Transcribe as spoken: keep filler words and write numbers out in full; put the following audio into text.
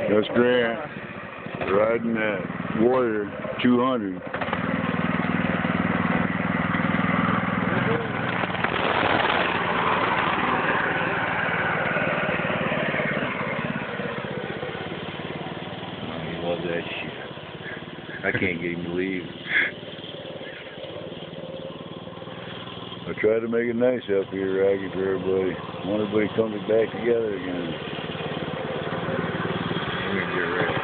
That's Grant riding that Warrior two hundred. He loves that shit. I can't get him to leave. I try to make it nice up here, Raggy, for everybody. Want everybody coming back together again. We're gonna get ready.